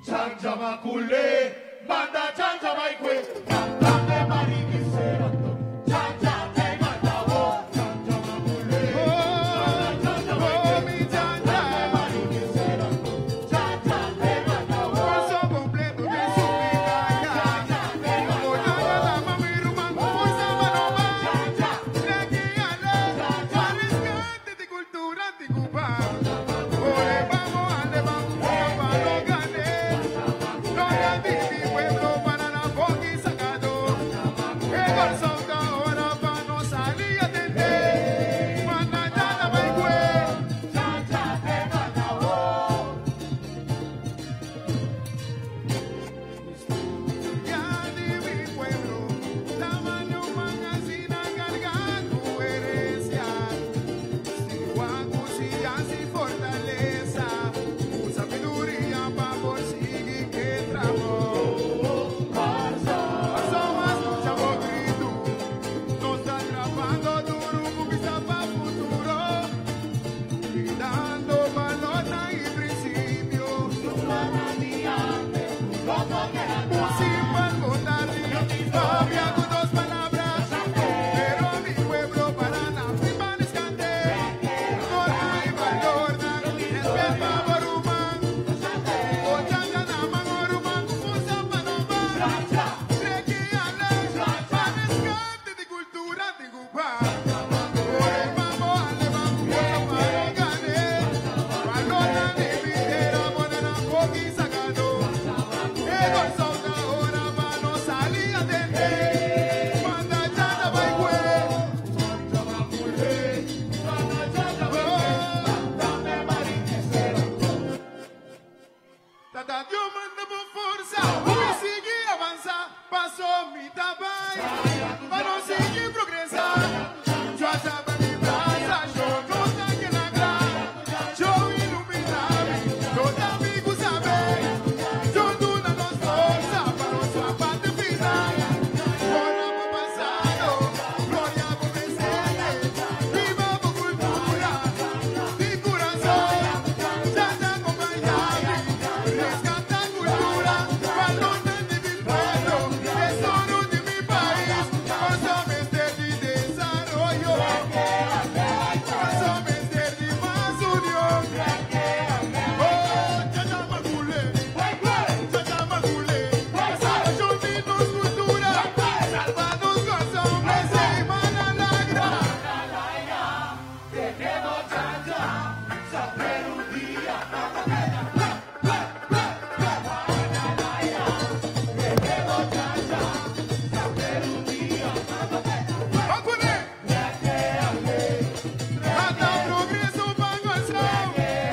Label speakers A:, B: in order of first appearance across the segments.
A: Chanja Macule, Manda Chanja Maikwe, Cantame Mariquiserato, Chanja te Matao, Chanja Macule, Manda Chanja Maikwe, Cantame Mariquiserato, Chanja te Matao,
B: Paso completo de su vida, Morada la mami rumán, fuerza manoma, Requiale, Rescate de cultura de Cuba, Ole vamos, ale vamos, para lo gané, Gloria de mi pueblo para la boca y sacado, el bolso ahora para no salir a atender, Manayana Baigüe,
A: Chanja te Matao.
B: ya de mi pueblo, tamaño magazina cargando herencia, sin guacusillas sin fortaleza, con sabiduría para por seguir que tramo. Paso más lucha por grito, no está trabajando duro, conquista para futuro, cuidando balona y principio. Sin palmonar, había con dos palabras, pero mi pueblo para la prima descante, no hay valor, es pepa borumán, o changa na mangorumán, fusa panoma, requiale, para descante de cultura de Cuba, oye vamos, ale vamos, para ganar, balona de videra, bonana, coqui sacado, el bolso ahora para no salir a atender, manda chana baigüe.
A: Chanja Macule, Manda Chanja Maikwe, Cantame Mariquiserato.
B: Tata Dios manda por fuerza, para seguir avanzar, paso mi tabay, para no seguir progresar. Yo hasta para mi plaza, yo no sé que la gran, yo iluminarme, yo también saber, yo duna nos fuerza para nuestra parte final. Gloria por pasado, gloria por presente, viva por cultura, mi corazón, ya te acompañaré, rescata cultura, valores de mi pueblo, tesoro de mi país, consomos de desarrollo, consomos de más unión. Oh, Chanja Macule, Chanja Macule, ayúdenos cultura, salvados consomos de Manalagra.
A: Tenemos chanja, saber un día. Tenemos chanja, saber un día.
B: Macule, hasta progreso para gozar.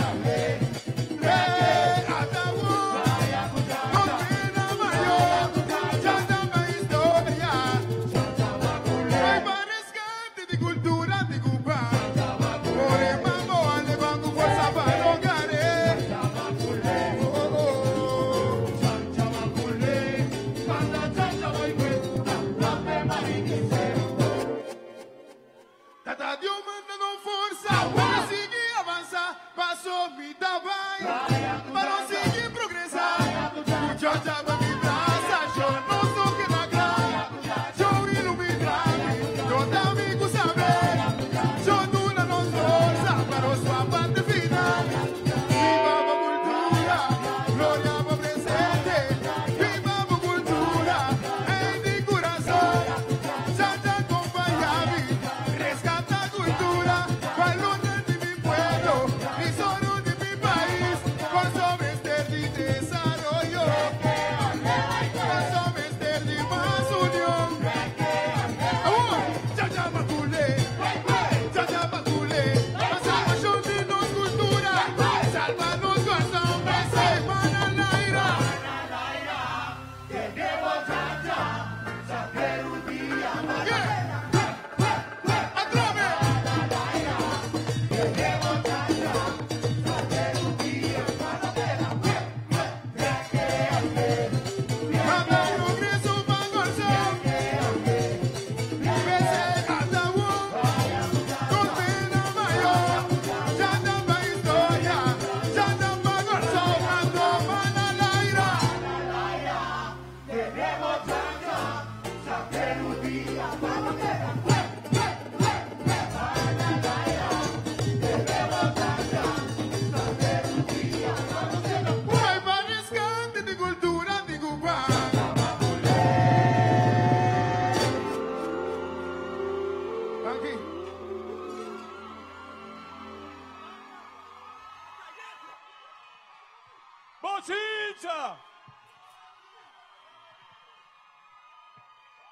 B: Hasta condena mayor, Chanja la historia. Hay para rescate de cultura de Cuba. Por el mambo, ale banco, fuerza para lograr.
A: Chanja Macule, Manda Chanja Maikwe, Cantame Mariquiserato.
B: Tata Dios mandando fuerza para seguir avanzar, paso mi tabay, para seguir progresar. Muchacha para mi plaza, yo no soy que la gran, yo iluminarme, yo también saber, yo duna nos fuerza para nuestra parte final. Viva por cultura, gloria por presente, viva por cultura, en mi corazón, Chanja acompañame, rescata cultura, valores de mi pueblo, tesoro de mi país, consomos de desarrollo, consomos de más unión. Chanja Macule, Chanja Macule, ayúdenos cultura, salvanos consomos de Manalaira.
A: Tenemos chanja, saber un día.
B: Atreve.
A: Tenemos chanja, saber un día.
B: Hasta progreso para gozar. Vese hasta condena mayor, Chanja la historia, Chanja para gozar, ando Manalaira.
C: Chincha.